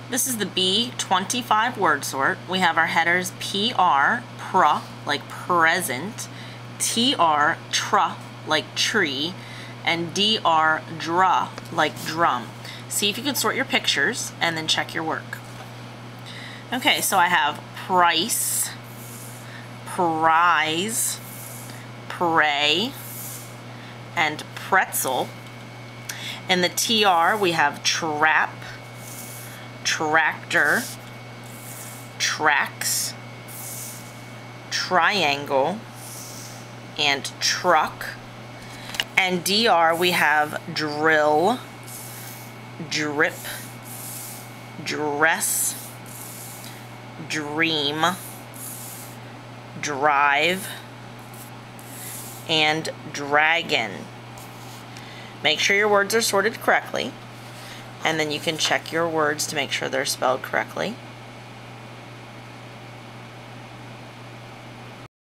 This is the B25 word sort. We have our headers PR, pr, like present, TR, tr, like tree, and DR, dra, like drum. See if you can sort your pictures and then check your work. Okay, so I have price, prize, pray, and pretzel. In the TR, we have trap, tractor, tracks, triangle, and truck. And DR, we have drill, drip, dress, dream, drive, and dragon. Make sure your words are sorted correctly, and then you can check your words to make sure they're spelled correctly.